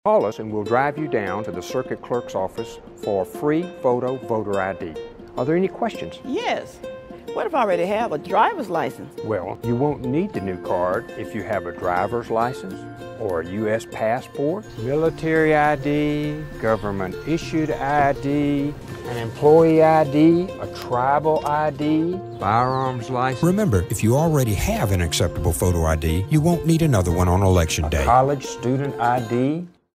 Call us and we'll drive you down to the circuit clerk's office for a free photo voter ID. Are there any questions? Yes. What if I already have a driver's license? Well, you won't need the new card if you have a driver's license or a U.S. passport, military ID, government-issued ID, an employee ID, a tribal ID, firearms license. Remember, if you already have an acceptable photo ID, you won't need another one on Election Day. College student ID,